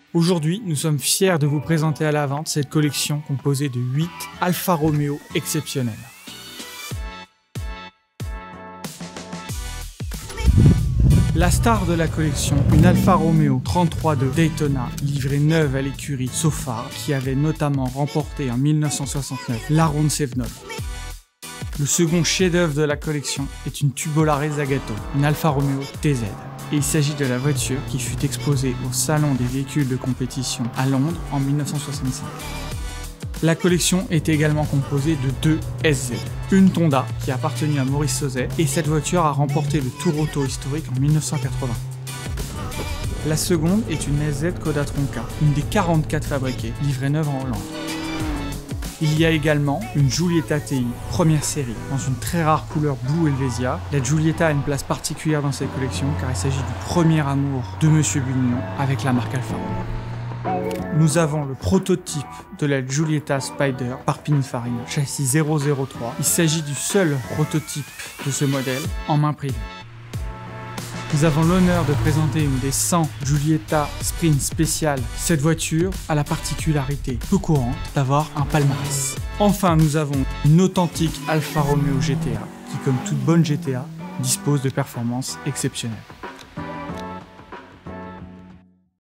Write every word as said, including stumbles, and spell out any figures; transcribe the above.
Aujourd'hui, nous sommes fiers de vous présenter à la vente cette collection composée de huit Alfa Romeo exceptionnels. La star de la collection, une Alfa Romeo trente-trois de Daytona, livrée neuve à l'écurie Sofar, qui avait notamment remporté en mille neuf cent soixante-neuf la Ronde Sevenols. Le second chef-d'œuvre de la collection est une Tubolare Zagato, une Alfa Romeo T Z. Et il s'agit de la voiture qui fut exposée au Salon des véhicules de compétition à Londres en mille neuf cent soixante-cinq. La collection est également composée de deux S Z. Une Tonda qui a appartenu à Maurice Sauzet et cette voiture a remporté le Tour Auto historique en mille neuf cent quatre-vingts. La seconde est une S Z Koda Tronca, une des quarante-quatre fabriquées, livrée neuve en Hollande. Il y a également une Giulietta T I, première série, dans une très rare couleur Blue Helvetia. La Giulietta a une place particulière dans cette collection car il s'agit du premier amour de Monsieur Bugnon avec la marque Alfa Romeo. Nous avons le prototype de la Giulietta Spider par Pininfarina, châssis zéro zéro trois. Il s'agit du seul prototype de ce modèle en main privée. Nous avons l'honneur de présenter une des cent Giulietta Sprint spéciales. Cette voiture a la particularité peu courante d'avoir un palmarès. Enfin, nous avons une authentique Alfa Romeo G T A qui, comme toute bonne G T A, dispose de performances exceptionnelles.